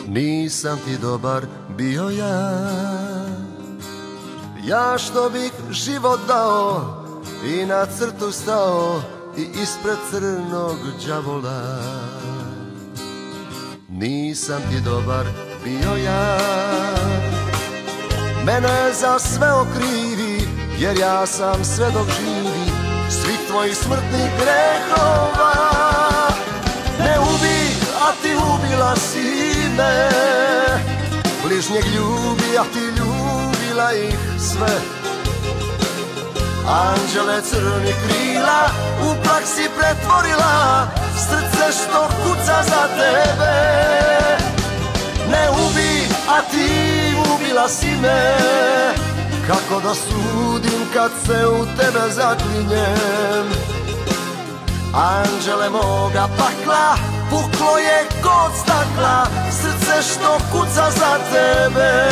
Nisam ti dobar bio ja, ja što bih život dao i na crtu stao i ispred crnog đavola. Nisam ti dobar bio ja, mene za sve okrivi, jer ja sam svedok živi svih tvojih smrtnih grehova. Ne ubi, a ti ubila si me, bližnjeg ljubi, a ti ljubila ih sve. Anđele crnih krila u prah si pretvorila, srce što kuca za tebe. Ne ubi, a ti ubila si me, kako da sudim kad se u tebe zaklinjem. Anđele moga pakla, puklo je kod stakla, srce što kuca za tebe.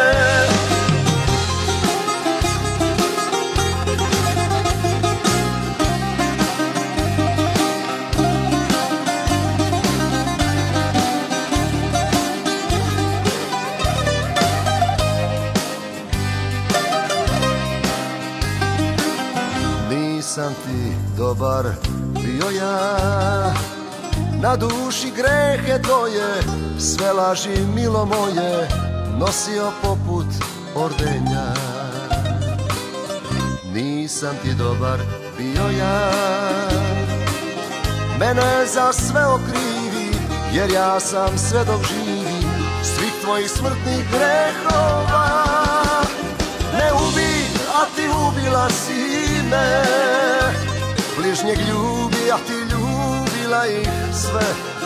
Nisam ti dobar bio ja, na duši grehe tvoje, sve laži milo moje nosio poput ordenja. Nisam ti dobar bio ja, mene za sve okrivi, jer ja sam svedok živi svih tvojih smrtnih grehova. Ne ubi, a ti ubila si me, bližnjeg ljubi, a ti ljubila ih sve.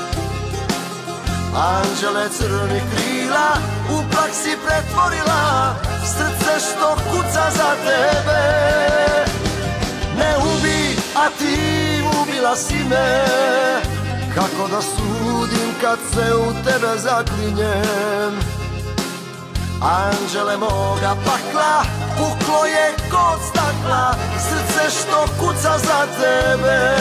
Anđele crnih krila u prah si pretvorila, srce što kuca za tebe. Ne ubi, a ti ubila si me, kako da sudim kad se u tebe zaklinjem. Anđele moga pakla, puklo je kod stakla, srce što kuca za tebe.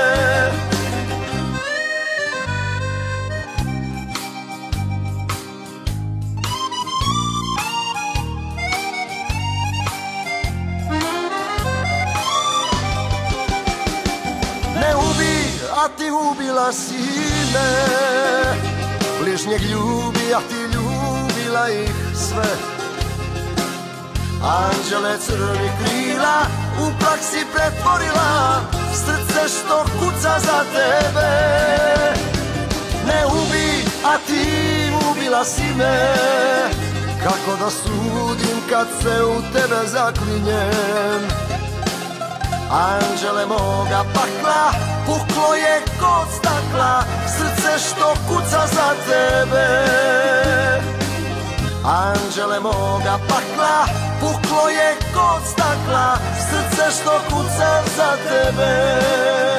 Ne ubi, a ti ubila si me, bližnjeg ljubi, a ti ljubila ih sve. Anđele crnih krila u prah si pretvorila, srce što kuca za tebe. Ne ubi, a ti ubila si me, kako da sudim kad se u tebe zaklinjem. Anđele moga pakla, puklo je kod stakla, srce što kuca za tebe. Anđele moga pakla, puklo je kod stakla, srce što kuca za tebe.